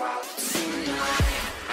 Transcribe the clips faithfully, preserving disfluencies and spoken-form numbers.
out tonight.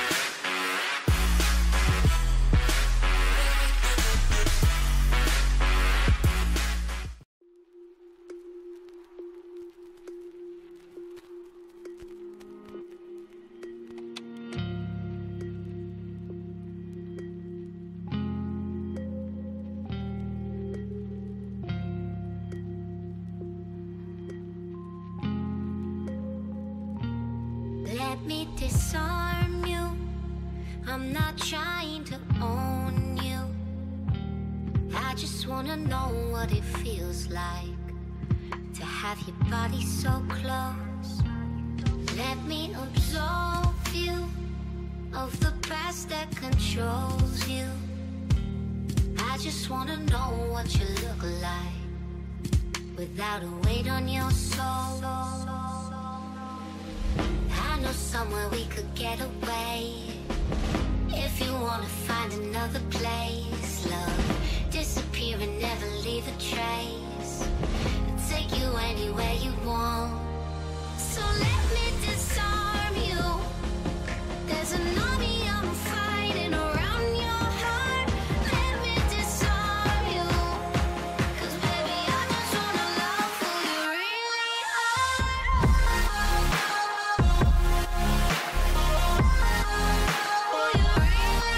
Let me disarm you. I'm not trying to own you. I just wanna know what it feels like to have your body so close. Let me absolve you of the past that controls you. I just wanna know what you look like without a weight on your soul. I know somewhere we could get away. If you wanna find another place, love, disappear and never leave a trace. I'll take you anywhere you want. So let me disarm you. There's an army I'm fighting around your heart. Let me disarm you. 'Cause baby, I just wanna love who you really are. Who you really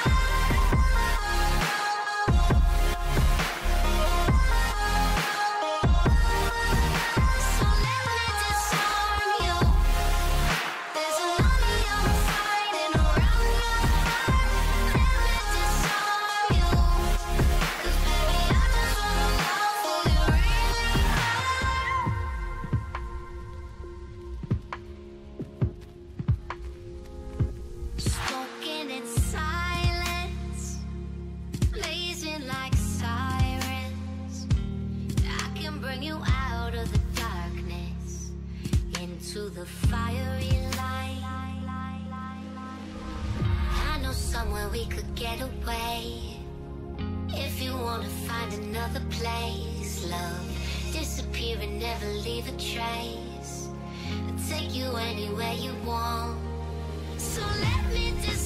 are. So let me disarm you. There's an army I'm fighting around your heart. Let me disarm you. 'Cause baby, I just wanna love who you really are. Spoken in silence, blazing like sirens. I can bring you out of the darkness into the fiery light. I know somewhere we could get away. If you wanna find another place, love, disappear and never leave a trace. I'll take you anywhere you want. So let me just